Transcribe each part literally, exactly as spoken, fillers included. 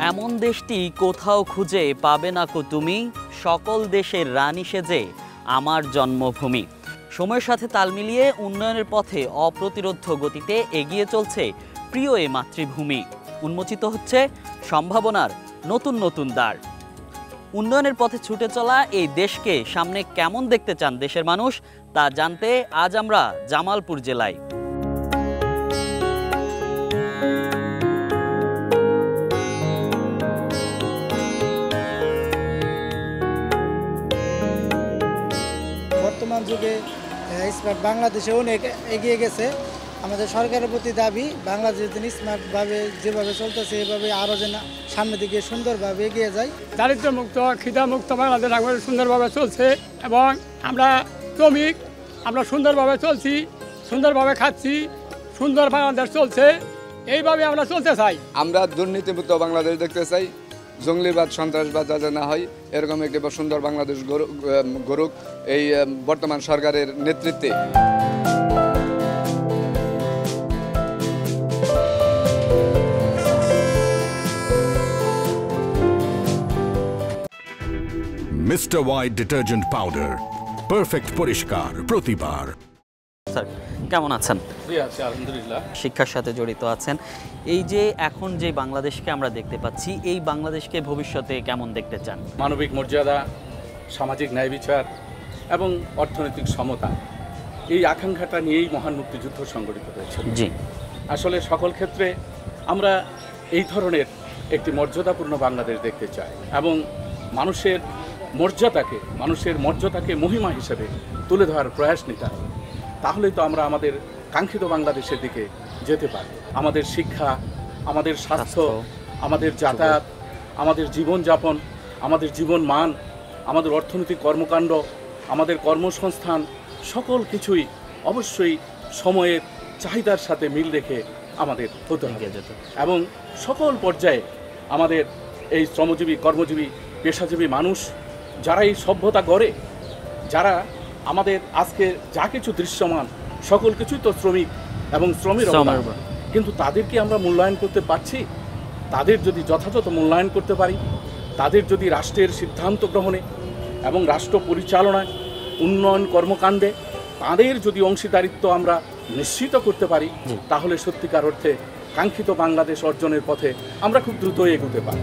এমন দেশটি কোথাও খুঁজে পাবে না কো তুমি, সকল দেশের রানী সেজে আমার জন্মভূমি। সময়ের সাথে তাল মিলিয়ে উন্নয়নের পথে অপ্রতিরোধ্য গতিতে এগিয়ে চলছে প্রিয় এ মাতৃভূমি। উন্মোচিত হচ্ছে সম্ভাবনার নতুন নতুন দ্বার। উন্নয়নের পথে ছুটে চলা এই দেশকে সামনে কেমন দেখতে চান দেশের মানুষ, তা জানতে আজ আমরা জামালপুর জেলায়। বর্তমান যুগে স্মার্ট বাংলাদেশে অনেক এগিয়ে গেছে। আমাদের সরকারের প্রতি দাবি, বাংলাদেশ যেন স্মার্টভাবে যেভাবে চলতেছে এভাবে আরও যেন সামনের দিকে সুন্দরভাবে এগিয়ে যায়। দারিদ্র্যমুক্ত খিদামুক্ত বাংলাদেশ আমাদের সুন্দরভাবে চলছে এবং আমরা শ্রমিক, আমরা সুন্দরভাবে চলছি, সুন্দরভাবে খাচ্ছি, সুন্দর বাংলাদেশ চলছে, এইভাবে আমরা চলতে চাই। আমরা দুর্নীতিমুক্ত বাংলাদেশ দেখতে চাই, জঙ্গলিবাদ সন্ত্রাসবাদ যাতে না হয়, এরকম একটি সুন্দর বাংলাদেশ গড়ুক এই বর্তমান সরকারের নেতৃত্বে। Mister White detergent powder, perfect পরিষ্কার প্রতিবার। স্যার কেমন আছেন? জি আছি আলহামদুলিল্লাহ। শিক্ষার সাথে জড়িত আছেন। এই যে এখন যে বাংলাদেশকে আমরা দেখতে পাচ্ছি, এই বাংলাদেশকে ভবিষ্যতে কেমন দেখতে চান? মানবিক মর্যাদা, সামাজিক ন্যায় বিচার এবং অর্থনৈতিক সমতা, এই আকাঙ্ক্ষাটা নিয়েই মহান মুক্তিযুদ্ধ সংগঠিত হয়েছে। জি, আসলে সকল ক্ষেত্রে আমরা এই ধরনের একটি মর্যাদাপূর্ণ বাংলাদেশ দেখতে চাই এবং মানুষের মর্যাদাকে মানুষের মর্যাদাকে মহিমা হিসেবে তুলে ধরার প্রয়াস নিতে হবে। তাহলেই তো আমরা আমাদের কাঙ্ক্ষিত বাংলাদেশের দিকে যেতে পারি। আমাদের শিক্ষা, আমাদের স্বাস্থ্য, আমাদের যাতায়াত, আমাদের জীবনযাপন, আমাদের জীবন মান, আমাদের অর্থনৈতিক কর্মকাণ্ড, আমাদের কর্মসংস্থান, সকল কিছুই অবশ্যই সময়ের চাহিদার সাথে মিল রেখে আমাদের হতে হবে এবং সকল পর্যায়ে আমাদের এই শ্রমজীবী, কর্মজীবী, পেশাজীবী মানুষ যারা এই সভ্যতা গড়ে, যারা আমাদের আজকে যা কিছু দৃশ্যমান সকল কিছুই তো শ্রমিক এবং শ্রমের অবদান, কিন্তু তাদেরকে আমরা মূল্যায়ন করতে পারছি? তাদের যদি যথাযথ মূল্যায়ন করতে পারি, তাদের যদি রাষ্ট্রের সিদ্ধান্ত গ্রহণে এবং রাষ্ট্র পরিচালনায়, উন্নয়ন কর্মকাণ্ডে তাদের যদি অংশীদারিত্ব আমরা নিশ্চিত করতে পারি, তাহলে সত্যিকার অর্থে কাঙ্ক্ষিত বাংলাদেশ অর্জনের পথে আমরা খুব দ্রুত এগোতে পারি।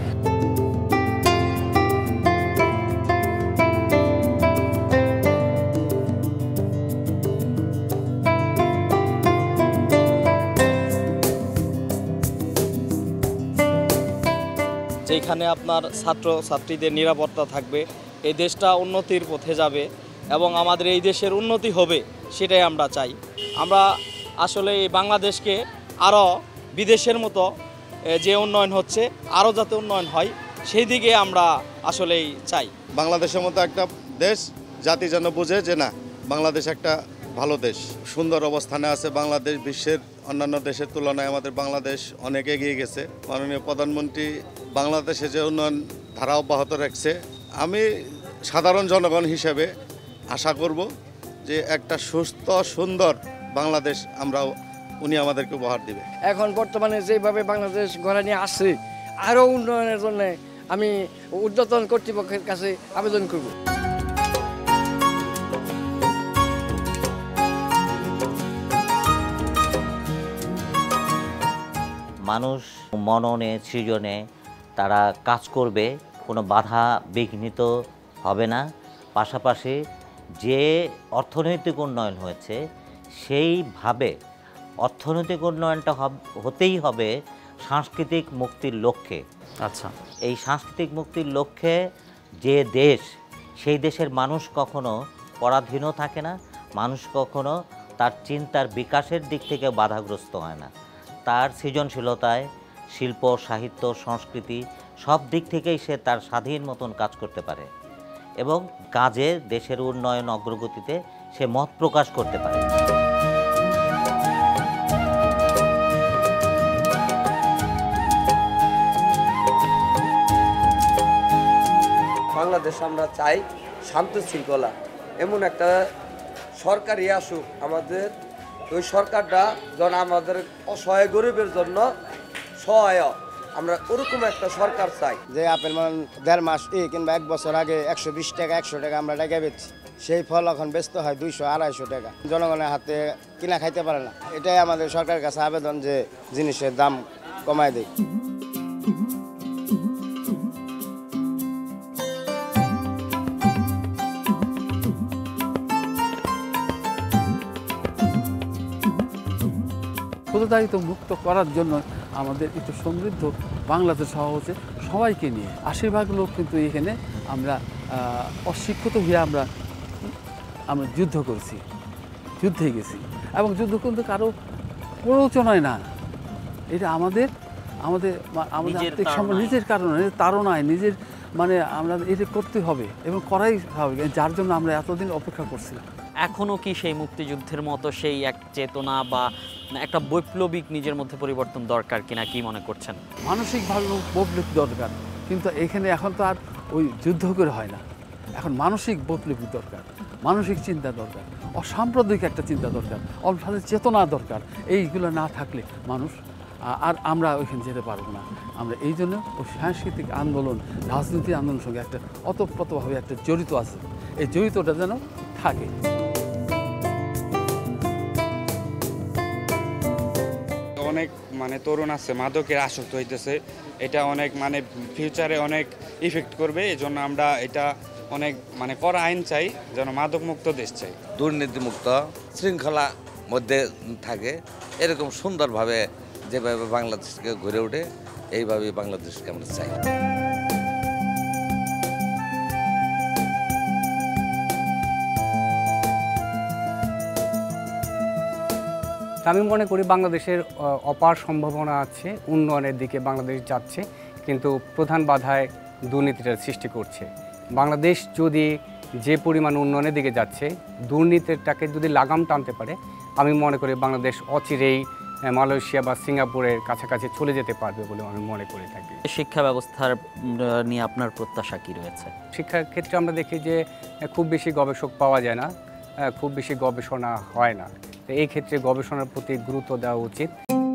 যেখানে আপনার ছাত্র ছাত্রীদের নিরাপত্তা থাকবে, এই দেশটা উন্নতির পথে যাবে এবং আমাদের এই দেশের উন্নতি হবে, সেটাই আমরা চাই। আমরা আসলে এই বাংলাদেশকে আরও বিদেশের মতো যে উন্নয়ন হচ্ছে আরও যাতে উন্নয়ন হয় সেই দিকে আমরা আসলেই চাই। বাংলাদেশের মতো একটা দেশ জাতি যেন বোঝে যে না, বাংলাদেশ একটা ভালো দেশ, সুন্দর অবস্থানে আছে বাংলাদেশ। বিশ্বের অন্যান্য দেশের তুলনায় আমাদের বাংলাদেশ অনেক এগিয়ে গেছে। মাননীয় প্রধানমন্ত্রী বাংলাদেশে যে উন্নয়ন ধারা অব্যাহত রাখছে, আমি সাধারণ জনগণ হিসেবে আশা করব যে একটা সুস্থ সুন্দর বাংলাদেশ আমরা উনি আমাদেরকে উপহার দিবে। এখন বর্তমানে যেভাবে বাংলাদেশ গড়ে নিয়ে আসছে, আরও উন্নয়নের জন্য আমি ঊর্ধ্বতন কর্তৃপক্ষের কাছে আবেদন করব। মানুষ মননে সৃজনে তারা কাজ করবে, কোনো বাধা বিঘ্নিত হবে না। পাশাপাশি যে অর্থনৈতিক উন্নয়ন হয়েছে সেইভাবে অর্থনৈতিক উন্নয়নটা হতেই হবে সাংস্কৃতিক মুক্তির লক্ষ্যে। আচ্ছা, এই সাংস্কৃতিক মুক্তির লক্ষ্যে যে দেশ, সেই দেশের মানুষ কখনো পরাধীনও থাকে না, মানুষ কখনো তার চিন্তার বিকাশের দিক থেকে বাধাগ্রস্ত হয় না। তার সৃজনশীলতায়, শিল্প, সাহিত্য, সংস্কৃতি সব দিক থেকেই সে তার স্বাধীন মতন কাজ করতে পারে এবং কাজে দেশের উন্নয়ন অগ্রগতিতে সে মত প্রকাশ করতে পারে। বাংলাদেশ আমরা চাই শান্ত শৃঙ্খলা, এমন একটা সরকারই আসুক আমাদের, ওই সরকারটা যেন আমাদের অসহায় গরিবের জন্য সহায়ক আমরা ওরকম একটা সরকার চাই। যে আপেল মান দেড় মাস এই কিংবা এক বছর আগে একশো বিশ টাকা একশো টাকা আমরা টাকা বেচছি, সেই ফল এখন ব্যস্ত হয় দুইশো আড়াইশো টাকা, জনগণের হাতে কিনা খাইতে পারে না। এটাই আমাদের সরকারের কাছে আবেদন যে জিনিসের দাম কমায় দেয়। ক্ষুধাদারিত মুক্ত করার জন্য আমাদের একটু সমৃদ্ধ বাংলাদেশ হওয়া হচ্ছে সবাইকে নিয়ে। আশীর্বাদ লোক কিন্তু এখানে আমরা অশিক্ষিত হয়ে আমরা আমরা যুদ্ধ করেছি, যুদ্ধে গেছি, এবং যুদ্ধ কিন্তু কারো প্ররোচনায় না, এটা আমাদের আমাদের আমাদের নিজের কারণে, তাড়নায়, নিজের মানে আমরা এটা করতে হবে এবং করাই হবে, যার জন্য আমরা এতদিন অপেক্ষা করছিলাম। এখনও কি সেই মুক্তিযুদ্ধের মতো সেই এক চেতনা বা একটা বৈপ্লবিক নিজের মধ্যে পরিবর্তন দরকার কিনা, কি মনে করছেন? মানসিকভাবে বৈপ্লবিক দরকার, কিন্তু এখানে এখন তো আর ওই যুদ্ধ করে হয় না, এখন মানসিক বৈপ্লবিক দরকার, মানসিক চিন্তা দরকার, অসাম্প্রদায়িক একটা চিন্তা দরকার, অসাম্প্রদায়িক চেতনা দরকার। এইগুলো না থাকলে মানুষ আর আমরা ওইখানে যেতে পারবো না। আমরা এই জন্য ওই সাংস্কৃতিক আন্দোলন, রাজনৈতিক আন্দোলনের সঙ্গে একটা ওতপ্রোতভাবে একটা জড়িত আছে, এই জড়িতটা যেন থাকে। অনেক মানে তরুণ আছে মাদকের আসক্ত হইতেছে, এটা অনেক মানে ফিউচারে অনেক ইফেক্ট করবে। এই জন্য আমরা এটা অনেক মানে কড়া আইন চাই, যেন মাদক মুক্ত দেশ চাই, দুর্নীতিমুক্ত শৃঙ্খলা মধ্যে থাকে, এরকম সুন্দরভাবে যেভাবে বাংলাদেশকে গড়ে ওঠে এইভাবে বাংলাদেশকে আমরা চাই। আমি মনে করি বাংলাদেশের অপার সম্ভাবনা আছে, উন্নয়নের দিকে বাংলাদেশ যাচ্ছে, কিন্তু প্রধান বাধায় দুর্নীতিটার সৃষ্টি করছে। বাংলাদেশ যদি যে পরিমাণ উন্নয়নের দিকে যাচ্ছে, দুর্নীতিটাকে যদি লাগাম টানতে পারে, আমি মনে করি বাংলাদেশ অচিরেই মালয়েশিয়া বা সিঙ্গাপুরের কাছাকাছি চলে যেতে পারবে বলে আমি মনে করে থাকি। শিক্ষা ব্যবস্থার নিয়ে আপনার প্রত্যাশা কি রয়েছে? শিক্ষার ক্ষেত্রে আমরা দেখি যে খুব বেশি গবেষক পাওয়া যায় না, খুব বেশি গবেষণা হয় না, তো এই ক্ষেত্রে গবেষণার প্রতি গুরুত্ব দেওয়া উচিত।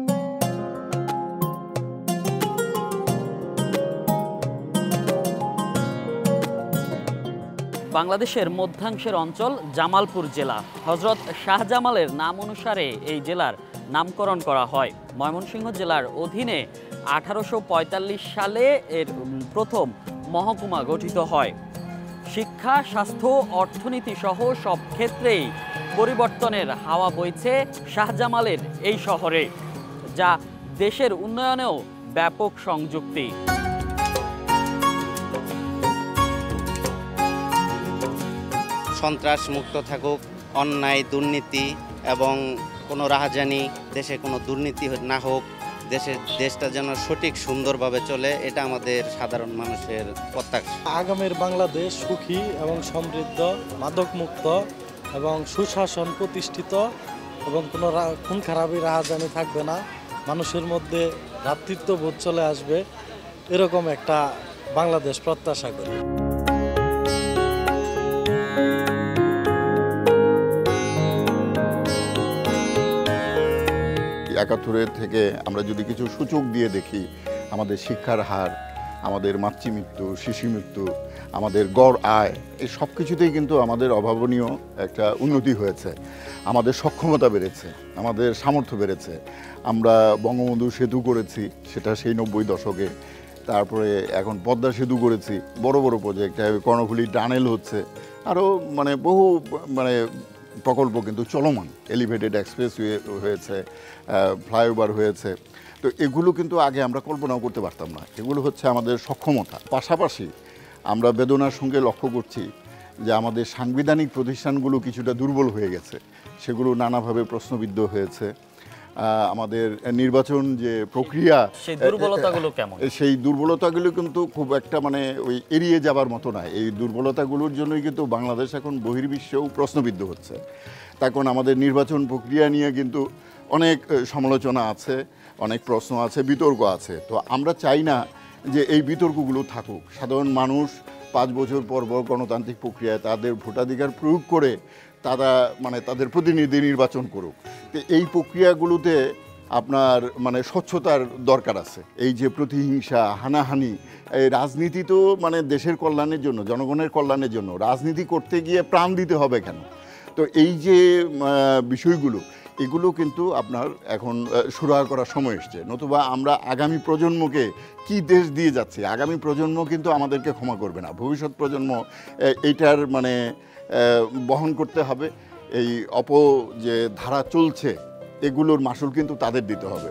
বাংলাদেশের মধ্যাংশের অঞ্চল জামালপুর জেলা। হজরত শাহজামালের নাম অনুসারে এই জেলার নামকরণ করা হয়। ময়মনসিংহ জেলার অধীনে আঠারোশো পঁয়তাল্লিশ সালে এর প্রথম মহকুমা গঠিত হয়। শিক্ষা, স্বাস্থ্য, অর্থনীতি সহ সব ক্ষেত্রেই পরিবর্তনের হাওয়া বইছে শাহজামালের এই শহরে, যা দেশের উন্নয়নেও ব্যাপক সংযুক্তি। সন্ত্রাস মুক্ত থাকুক, অন্যায়, দুর্নীতি এবং কোনো রাহাজানি, দেশে কোনো দুর্নীতি না হোক, দেশের দেশটা যেন সঠিক সুন্দরভাবে চলে, এটা আমাদের সাধারণ মানুষের প্রত্যাশা। আগামীর বাংলাদেশ সুখী এবং সমৃদ্ধ, মাদক মুক্ত এবং সুশাসন প্রতিষ্ঠিত, এবং কোনো খুন খারাপি রাহাজানি থাকবে না, মানুষের মধ্যে ভ্রাতৃত্ববোধ চলে আসবে, এরকম একটা বাংলাদেশ প্রত্যাশা করি। একাত্তরের থেকে আমরা যদি কিছু সূচক দিয়ে দেখি, আমাদের শিক্ষার হার, আমাদের মাতৃমৃত্যু, শিশু মৃত্যু, আমাদের গড় আয়, এই সব কিছুতেই কিন্তু আমাদের অভাবনীয় একটা উন্নতি হয়েছে। আমাদের সক্ষমতা বেড়েছে, আমাদের সামর্থ্য বেড়েছে। আমরা বঙ্গবন্ধু সেতু করেছি, সেটা সেই নব্বই দশকে। তারপরে এখন পদ্মা সেতু করেছি, বড় বড় প্রজেক্ট, কর্ণফুলী টানেল হচ্ছে, আরও মানে বহু মানে প্রকল্প কিন্তু চলমান। এলিভেটেড এক্সপ্রেসওয়ে হয়েছে, ফ্লাইওভার হয়েছে। তো এগুলো কিন্তু আগে আমরা কল্পনাও করতে পারতাম না। এগুলো হচ্ছে আমাদের সক্ষমতা। পাশাপাশি আমরা বেদনার সঙ্গে লক্ষ্য করছি যে আমাদের সাংবিধানিক প্রতিষ্ঠানগুলো কিছুটা দুর্বল হয়ে গেছে, সেগুলো নানাভাবে প্রশ্নবিদ্ধ হয়েছে। আমাদের নির্বাচন যে প্রক্রিয়া, সেই দুর্বলতাগুলো কেমন? সেই দুর্বলতাগুলো কিন্তু খুব একটা মানে ওই এড়িয়ে যাবার মতো নয়। এই দুর্বলতাগুলোর জন্যই কিন্তু বাংলাদেশ এখন বহির্বিশ্বেও প্রশ্নবিদ্ধ হচ্ছে। তখন আমাদের নির্বাচন প্রক্রিয়া নিয়ে কিন্তু অনেক সমালোচনা আছে, অনেক প্রশ্ন আছে, বিতর্ক আছে। তো আমরা চাই না যে এই বিতর্কগুলো থাকুক। সাধারণ মানুষ পাঁচ বছর পর পর গণতান্ত্রিক প্রক্রিয়ায় তাদের ভোটাধিকার প্রয়োগ করে তারা মানে তাদের প্রতিনিধি নির্বাচন করুক। তো এই প্রক্রিয়াগুলোতে আপনার মানে স্বচ্ছতার দরকার আছে। এই যে প্রতিহিংসা, হানাহানি, এই রাজনীতি তো মানে দেশের কল্যাণের জন্য, জনগণের কল্যাণের জন্য, রাজনীতি করতে গিয়ে প্রাণ দিতে হবে কেন? তো এই যে বিষয়গুলো, এগুলো কিন্তু আপনার এখন সুরাহা করার সময় এসছে। নতুবা আমরা আগামী প্রজন্মকে কি দেশ দিয়ে যাচ্ছি, আগামী প্রজন্ম কিন্তু আমাদেরকে ক্ষমা করবে না। ভবিষ্যৎ প্রজন্ম এইটার মানে বহন করতে হবে। এই অপ যে ধারা চলছে এগুলোর মাসুল কিন্তু তাদের দিতে হবে।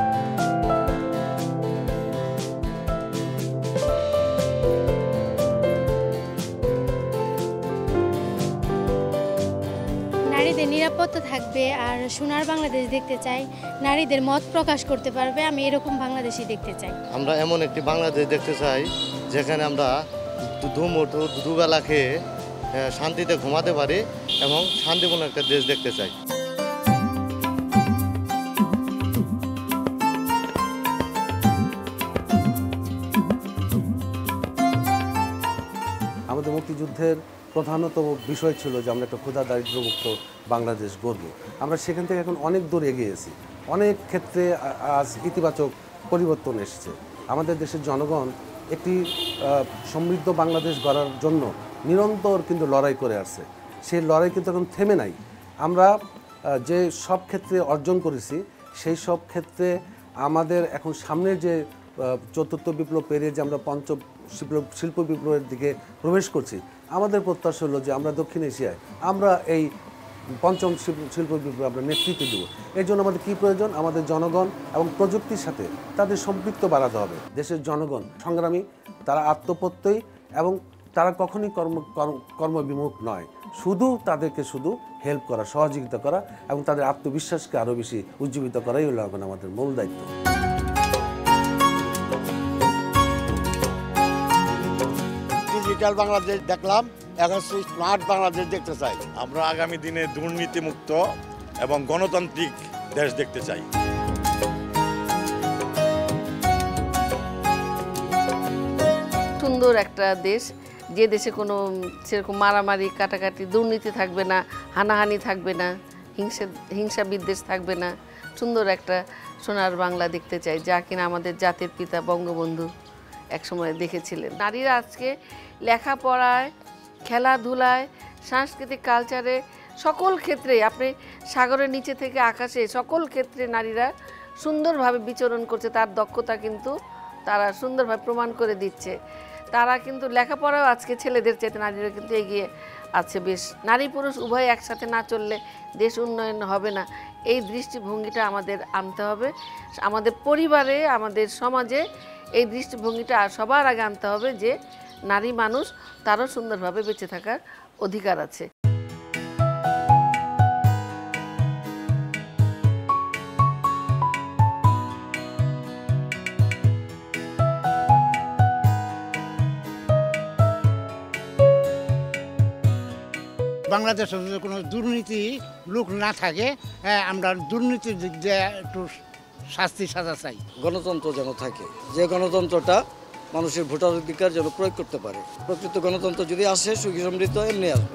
নারীদের নিরাপত্তা থাকবে আর সোনার বাংলাদেশ দেখতে চাই, নারীদের মত প্রকাশ করতে পারবে, আমি এরকম বাংলাদেশই দেখতে চাই। আমরা এমন একটি বাংলাদেশ দেখতে চাই যেখানে আমরা দুমুঠো দুবেলা খেয়ে শান্তিতে ঘুমাতে পারি এবং শান্তিপূর্ণ একটা দেশ দেখতে চাই। আমাদের মুক্তিযুদ্ধের প্রধানতম বিষয় ছিল যে আমরা একটা ক্ষুধা দারিদ্র্যমুক্ত বাংলাদেশ গড়ব। আমরা সেখান থেকে এখন অনেক দূর এগিয়েছি, অনেক ক্ষেত্রে আজ ইতিবাচক পরিবর্তন এসেছে। আমাদের দেশের জনগণ একটি সমৃদ্ধ বাংলাদেশ গড়ার জন্য নিরন্তর কিন্তু লড়াই করে আসছে। সেই লড়াই কিন্তু এখন থেমে নাই। আমরা যে সব ক্ষেত্রে অর্জন করেছি সেই সব ক্ষেত্রে আমাদের এখন সামনের যে চতুর্থ বিপ্লব পেরিয়ে যে আমরা পঞ্চম শিল্প বিপ্লবের দিকে প্রবেশ করছি, আমাদের প্রত্যাশা হলো যে আমরা দক্ষিণ এশিয়ায় আমরা এই পঞ্চম শিল্প বিপ্লবে আমরা নেতৃত্ব দেব। এর জন্য আমাদের কী প্রয়োজন? আমাদের জনগণ এবং প্রযুক্তির সাথে তাদের সম্পৃক্ত বাড়াতে হবে। দেশের জনগণ সংগ্রামী, তারা আত্মপ্রত্যয়ী এবং তারা কখনই কর্ম কর্মবিমুখ নয়। শুধু তাদেরকে শুধু হেল্প করা, সহযোগিতা করা এবং তাদের আত্মবিশ্বাসকে আরও বেশি উজ্জীবিত করাই হলো এখন আমাদের মূল দায়িত্ব। ডিজিটাল বাংলাদেশ দেখলাম, এখন স্মার্ট বাংলাদেশ দেখতে চাই। আমরা আগামী দিনে দুর্নীতিমুক্ত এবং গণতান্ত্রিক দেশ দেখতে চাই। সুন্দর একটা দেশ, যে দেশে কোনো সেরকম মারামারি, কাটাকাটি, দুর্নীতি থাকবে না, হানাহানি থাকবে না, হিংসা হিংসা বিদ্বেষ থাকবে না। সুন্দর একটা সোনার বাংলা দেখতে চাই, যা কিনা আমাদের জাতির পিতা বঙ্গবন্ধু একসময় দেখেছিলেন। নারীরা আজকে লেখাপড়ায়, খেলাধুলায়, সাংস্কৃতিক কালচারে, সকল ক্ষেত্রে, আপনি সাগরের নিচে থেকে আকাশে, সকল ক্ষেত্রে নারীরা সুন্দরভাবে বিচরণ করছে। তার দক্ষতা কিন্তু তারা সুন্দরভাবে প্রমাণ করে দিচ্ছে। তারা কিন্তু লেখাপড়াও আজকে ছেলেদের চাইতে নারীরা কিন্তু এগিয়ে আছে বেশ। নারী পুরুষ উভয় একসাথে না চললে দেশ উন্নয়ন হবে না। এই দৃষ্টিভঙ্গিটা আমাদের আনতে হবে। আমাদের পরিবারে, আমাদের সমাজে এই দৃষ্টিভঙ্গিটা সবার আগে আনতে হবে যে নারী মানুষ, তারও সুন্দরভাবে বেঁচে থাকার অধিকার আছে। বাংলাদেশে যদি কোনো দুর্নীতি লোক না থাকে, আমরা দুর্নীতির দিক দিয়ে একটু শাস্তি সাজা চাই। গণতন্ত্র যেন থাকে, যে গণতন্ত্রটা মানুষের ভোটাধিকার যেন প্রয়োগ করতে পারে। প্রকৃত গণতন্ত্র যদি আসে, সুখী সমৃদ্ধ এমনি আসবে।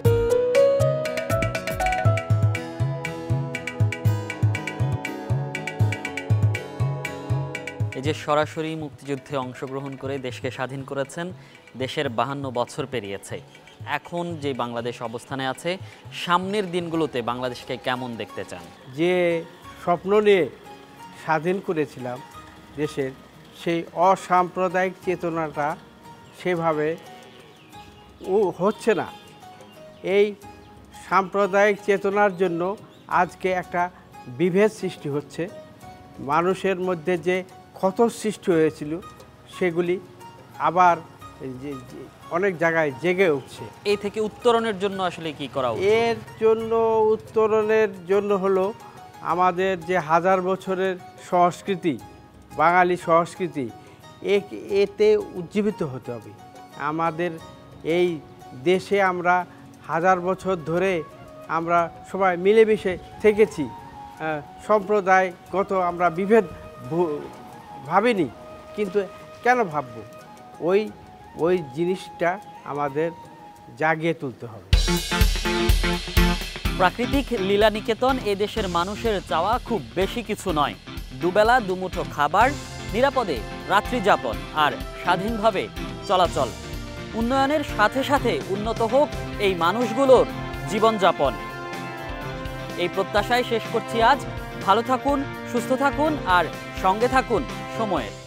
এই যে সরাসরি মুক্তিযুদ্ধে অংশগ্রহণ করে দেশকে স্বাধীন করেছেন, দেশের বাহান্ন বছর পেরিয়েছে। এখন যে বাংলাদেশ অবস্থানে আছে, সামনের দিনগুলোতে বাংলাদেশকে কেমন দেখতে চান? যে স্বপ্ন নিয়ে স্বাধীন করেছিলাম দেশের, সেই অসাম্প্রদায়িক চেতনাটা সেভাবে হচ্ছে না। এই সাম্প্রদায়িক চেতনার জন্য আজকে একটা বিভেদ সৃষ্টি হচ্ছে। মানুষের মধ্যে যে ক্ষত সৃষ্টি হয়েছিল সেগুলি আবার অনেক জায়গায় জেগে উঠছে। এই থেকে উত্তরণের জন্য আসলে কি করা উচিত? এর জন্য উত্তরণের জন্য হলো আমাদের যে হাজার বছরের সংস্কৃতি, বাঙালি সংস্কৃতি, এতে উজ্জীবিত হতে হবে। আমাদের এই দেশে আমরা হাজার বছর ধরে আমরা সবাই মিলেমিশে থেকেছি, সম্প্রদায়গত আমরা বিভেদ ভাবিনি, কিন্তু কেন ভাবব? ওই ওই জিনিসটা আমাদের জাগিয়ে তুলতে হবে। প্রাকৃতিক লীলা নিকেতন এ দেশের মানুষের চাওয়া খুব বেশি কিছু নয়। দুবেলা দুমুঠো খাবার, নিরাপদে রাত্রি যাপন আর স্বাধীনভাবে চলাচল। উন্নয়নের সাথে সাথে উন্নত হোক এই মানুষগুলোর জীবনযাপন। এই প্রত্যাশায় শেষ করছি আজ। ভালো থাকুন, সুস্থ থাকুন আর সঙ্গে থাকুন সময়ের।